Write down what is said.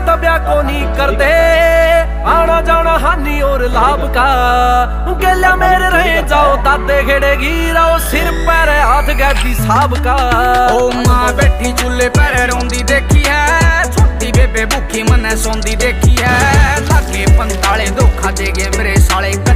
तो ब्याह को नहीं करते, आना जाना हानि और लाभ का। गेल्या मेरे रहे जाओ दादे घेड़ेगी, रहो सिर पैर हाथ गैदी साहब का। ओ माँ बैठी चूल्हे पर रोंदी देखी है, छोटी बेबे भूखी मने सौंदी देखी है। लागे पंताले धोखा देगे मेरे साले।